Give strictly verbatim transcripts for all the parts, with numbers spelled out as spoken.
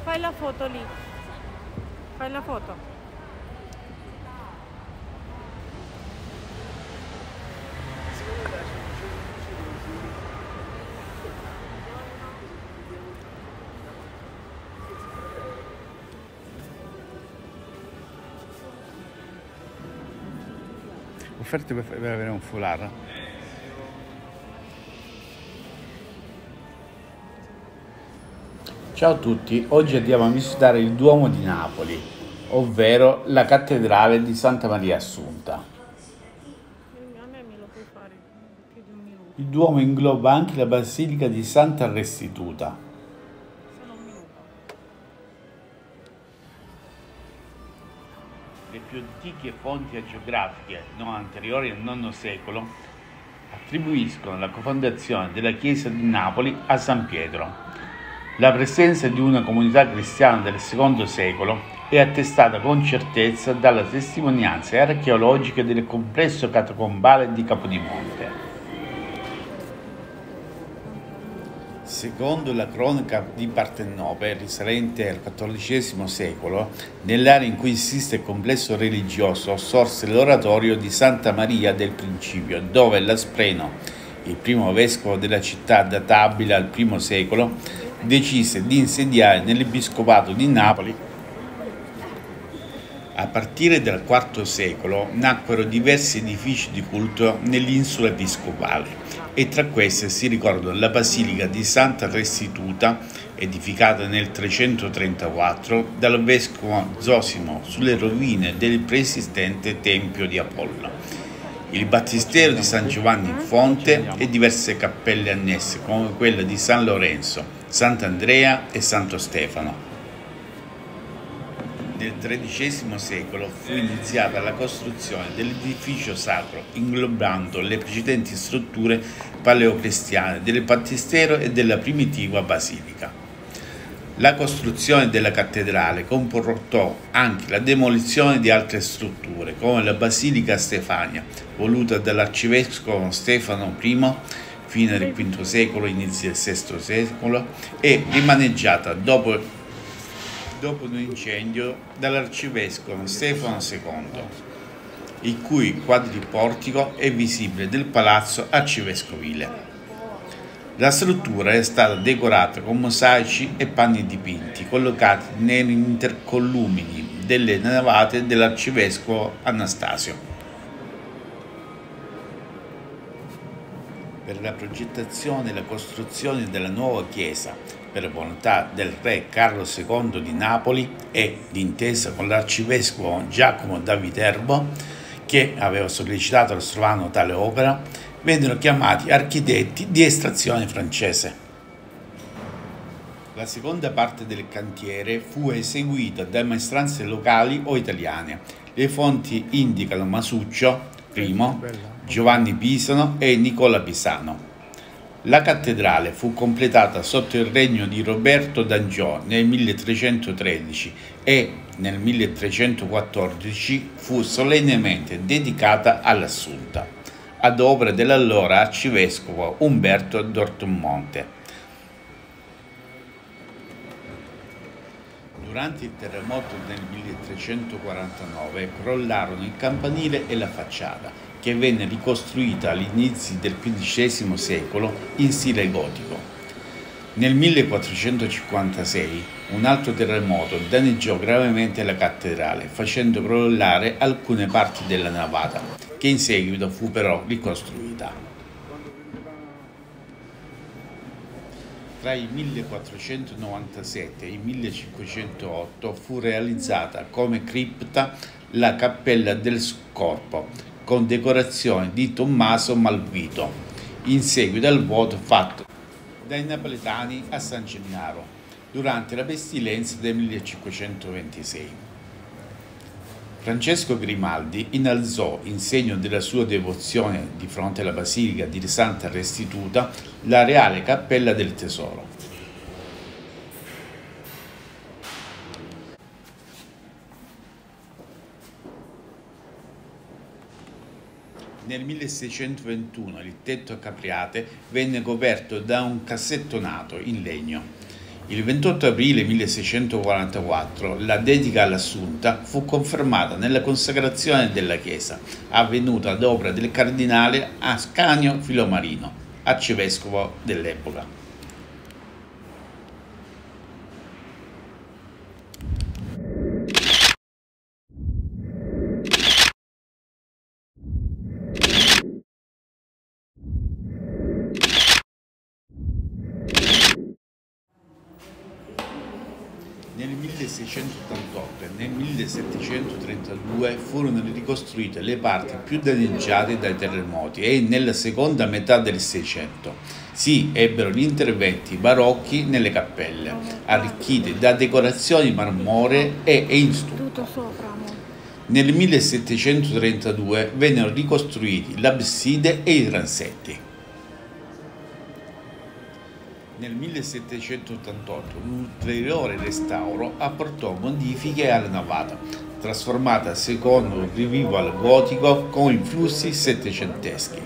Fai la foto lì. Fai la foto. Offerte per, per avere un foulard. Ciao a tutti, oggi andiamo a visitare il Duomo di Napoli, ovvero la cattedrale di Santa Maria Assunta. A me me lo puoi fare più di un minuto. Il Duomo ingloba anche la Basilica di Santa Restituta. Solo un minuto. Le più antiche fonti agiografiche, non anteriori al nono secolo, attribuiscono la cofondazione della chiesa di Napoli a San Pietro. La presenza di una comunità cristiana del secondo secolo è attestata con certezza dalla testimonianze archeologiche del complesso catacombale di Capodimonte. Secondo la cronaca di Partenope, risalente al quattordicesimo secolo, nell'area in cui esiste il complesso religioso sorse l'oratorio di Santa Maria del Principio, dove Laspreno, il primo vescovo della città databile al primo secolo, decise di insediare nell'episcopato di Napoli. A partire dal quarto secolo nacquero diversi edifici di culto nell'isola episcopale e tra queste si ricordano la Basilica di Santa Restituta, edificata nel trecentotrentaquattro dal vescovo Zosimo sulle rovine del preesistente Tempio di Apollo, il battistero di San Giovanni in Fonte e diverse cappelle annesse come quella di San Lorenzo, Sant'Andrea e Santo Stefano. Nel tredicesimo secolo fu iniziata la costruzione dell'edificio sacro, inglobando le precedenti strutture paleocristiane del battistero e della primitiva basilica. La costruzione della cattedrale comportò anche la demolizione di altre strutture, come la Basilica Stefania, voluta dall'arcivescovo Stefano I, fine del quinto secolo, inizio del sesto secolo, e rimaneggiata dopo dopo un incendio dall'arcivescovo Stefano secondo, il cui quadriportico è visibile del palazzo arcivescovile. La struttura è stata decorata con mosaici e panni dipinti collocati negli intercollumini delle navate dell'arcivescovo Anastasio. Per la progettazione e la costruzione della nuova chiesa, per volontà del re Carlo secondo di Napoli e d'intesa con l'arcivescovo Giacomo da Viterbo, che aveva sollecitato al Slovano tale opera, vennero chiamati architetti di estrazione francese. La seconda parte del cantiere fu eseguita da maestranze locali o italiane. Le fonti indicano Masuccio I, Giovanni Pisano e Nicola Pisano. La cattedrale fu completata sotto il regno di Roberto d'Angiò nel milletrecentotredici e nel milletrecentoquattordici fu solennemente dedicata all'Assunta, ad opera dell'allora arcivescovo Umberto d'Ormonte. Durante il terremoto del milletrecentoquarantanove crollarono il campanile e la facciata, che venne ricostruita all'inizio del quindicesimo secolo in stile gotico. Nel millequattrocentocinquantasei un altro terremoto danneggiò gravemente la cattedrale, facendo crollare alcune parti della navata, che in seguito fu però ricostruita. Tra il millequattrocentonovantasette e il millecinquecentootto fu realizzata come cripta la Cappella del Corpo, con decorazione di Tommaso Malvito, in seguito al voto fatto dai napoletani a San Gennaro durante la pestilenza del millecinquecentoventisei. Francesco Grimaldi innalzò, in segno della sua devozione di fronte alla Basilica di Santa Restituta, la Reale Cappella del Tesoro. Nel milleseicentoventuno il tetto a capriate venne coperto da un cassettonato in legno. Il ventotto aprile milleseicentoquarantaquattro la dedica all'Assunta fu confermata nella consacrazione della chiesa, avvenuta ad opera del cardinale Ascanio Filomarino, arcivescovo dell'epoca. Nel milleseicentottantotto e nel millesettecentotrentadue furono ricostruite le parti più danneggiate dai terremoti e nella seconda metà del Seicento si ebbero gli interventi barocchi nelle cappelle, arricchite da decorazioni marmoree e in stucco. Nel millesettecentotrentadue vennero ricostruiti l'abside e i transetti. Nel millesettecentottantotto un ulteriore restauro apportò modifiche alla navata, trasformata secondo un revival gotico con influssi settecenteschi.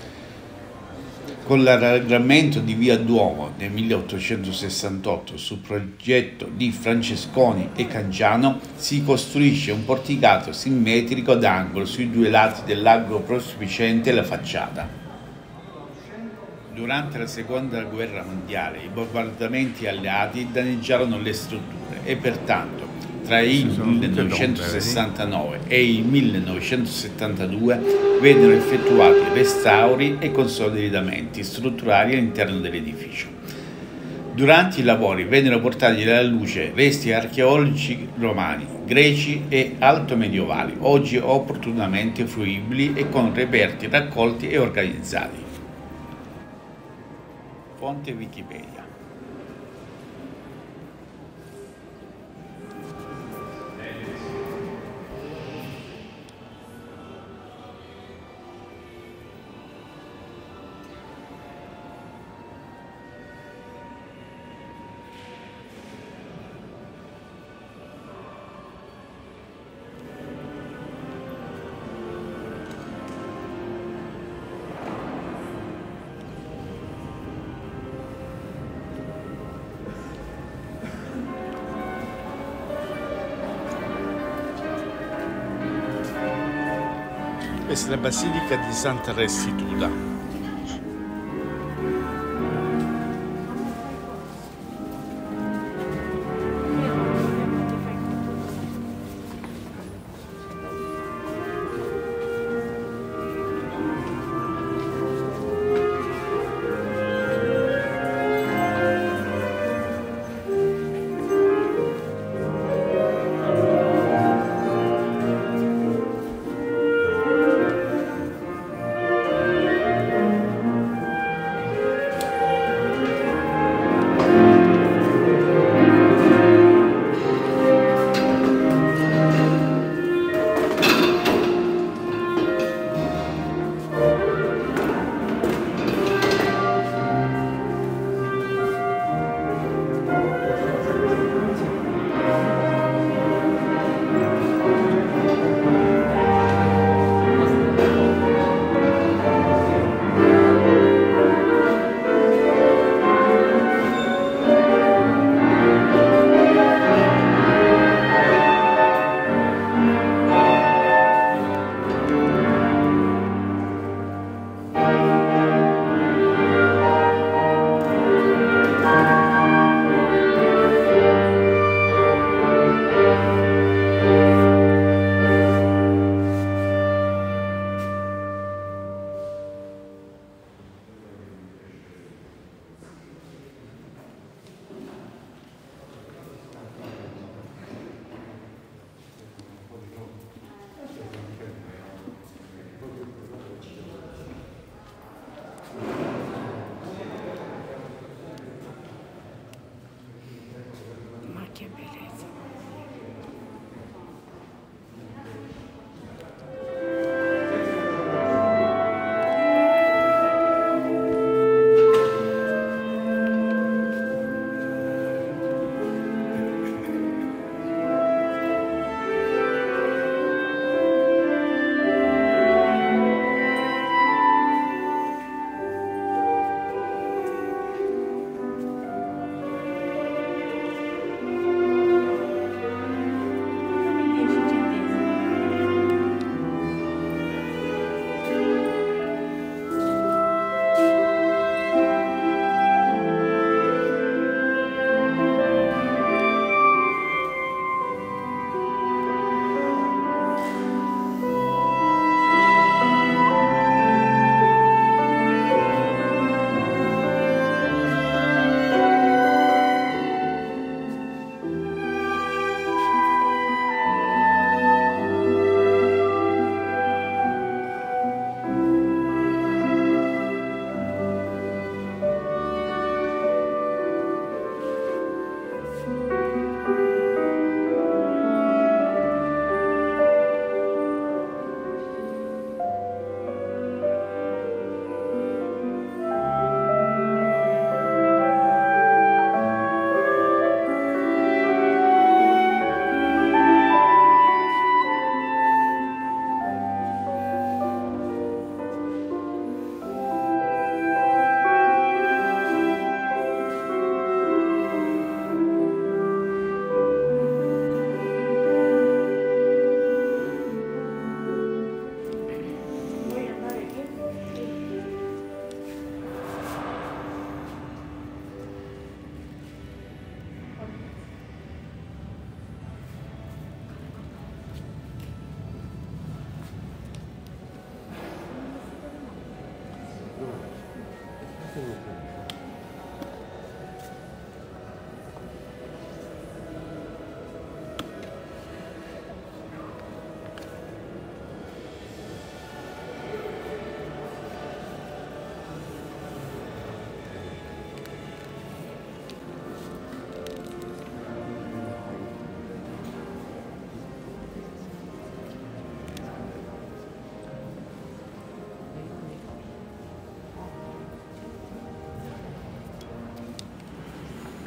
Con l'allargamento di Via Duomo nel milleottocentosessantotto su progetto di Francesconi e Cangiano si costruisce un porticato simmetrico d'angolo sui due lati dell'arco prospiciente la facciata. Durante la seconda guerra mondiale i bombardamenti alleati danneggiarono le strutture e pertanto tra il millenovecentosessantanove e il millenovecentosettantadue vennero effettuati restauri e consolidamenti strutturali all'interno dell'edificio. Durante i lavori vennero portati alla luce resti archeologici romani, greci e altomedievali, oggi opportunamente fruibili e con reperti raccolti e organizzati. Fonte Wikipedia. Questa è la Basilica di Santa Restituta.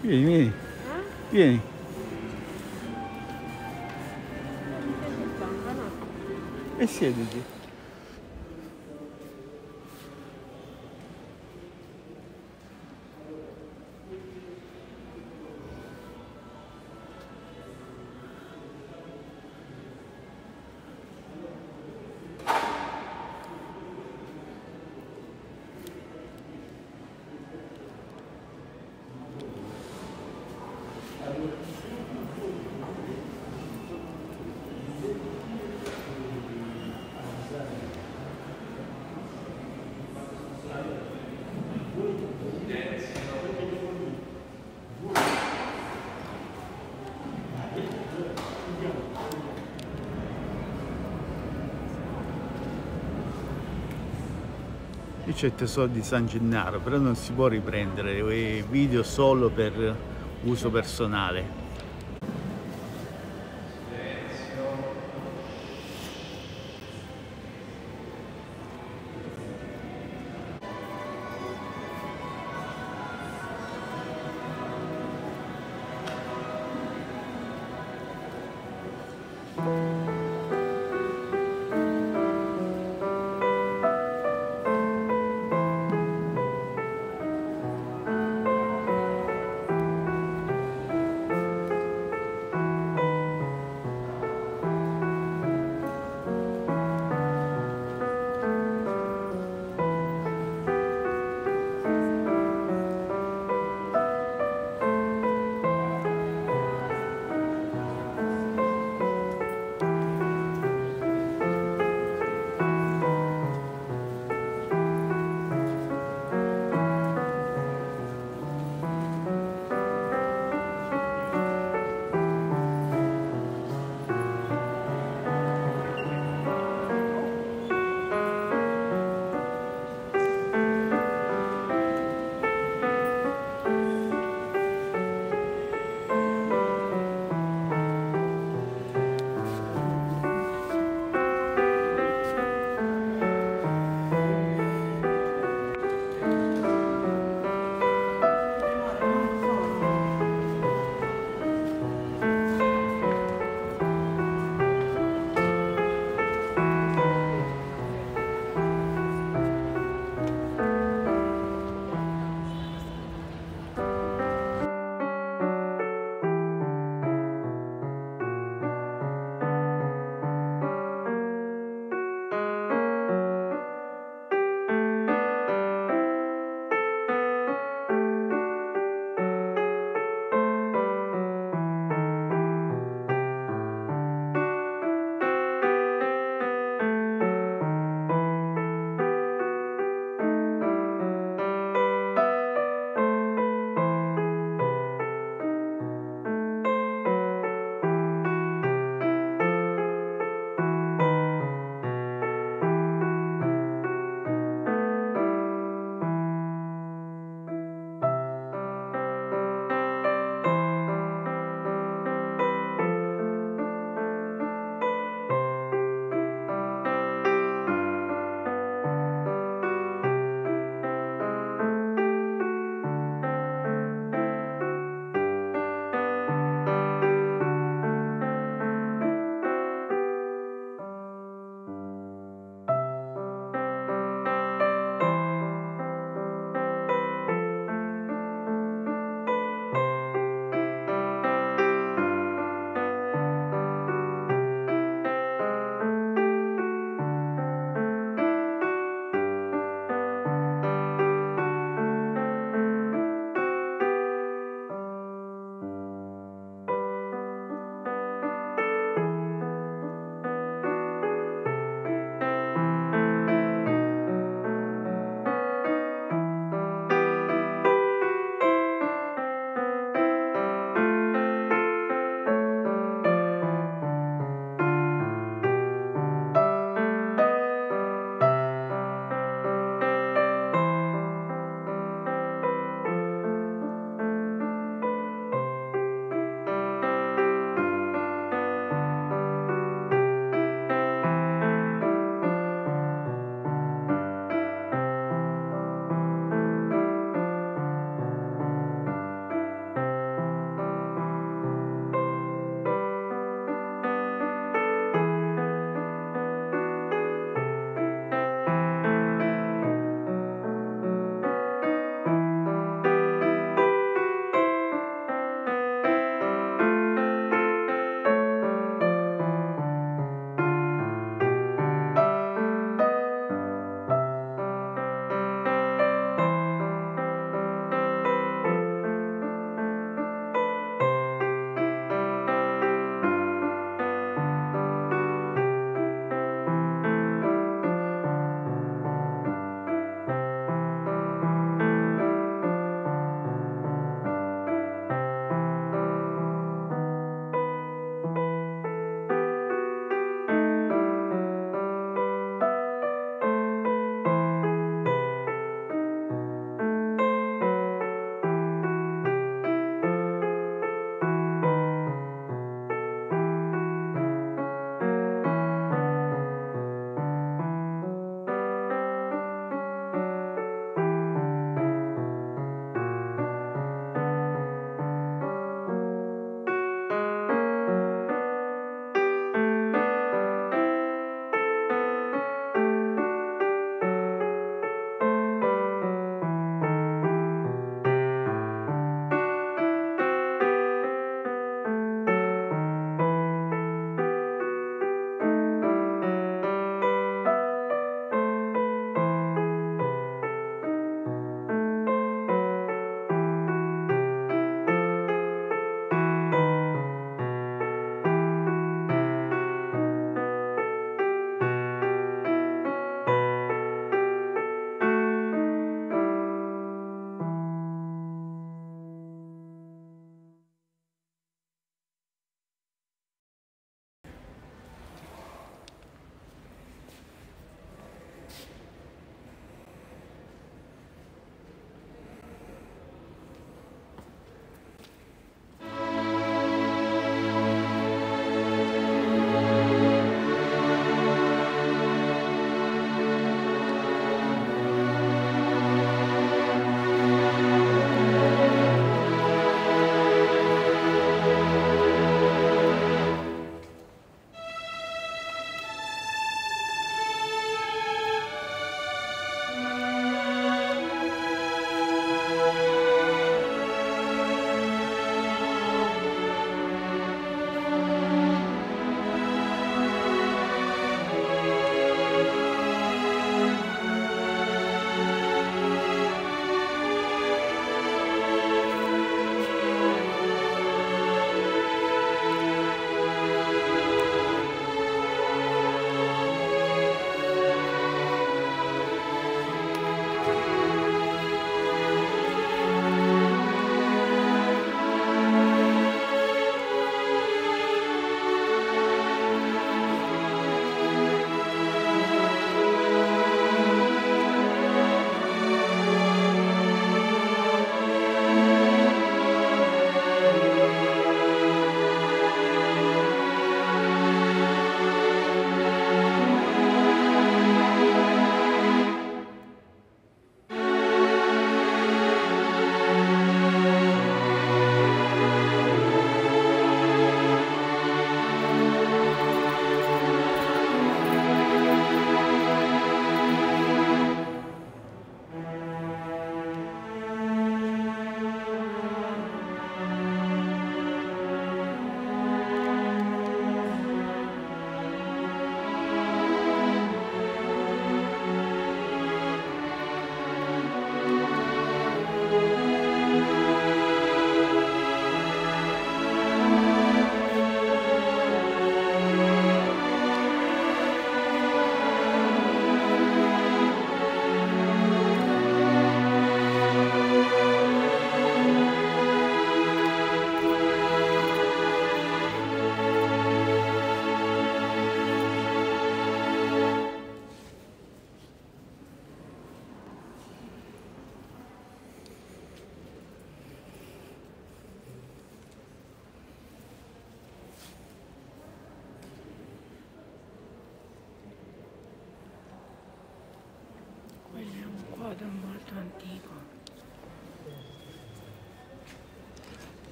Vieni, vieni, Eh? vieni. Non sei stanca, no? E siediti. Qui c'è il tesoro di San Gennaro, però non si può riprendere, è video solo per uso personale.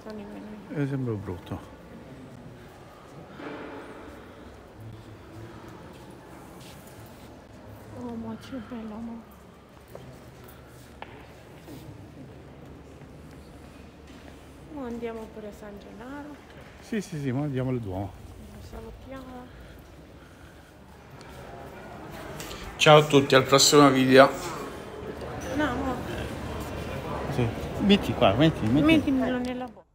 San Emilia. È sempre brutto. Oh, ma che bello, ma. Mo andiamo pure a San Gennaro. Sì, sì, sì, ma andiamo al Duomo. Salutiamo. Ciao a tutti, al prossimo video. No, mo. Sì. Metti qua, metti, metti. Mettimelo nella bocca.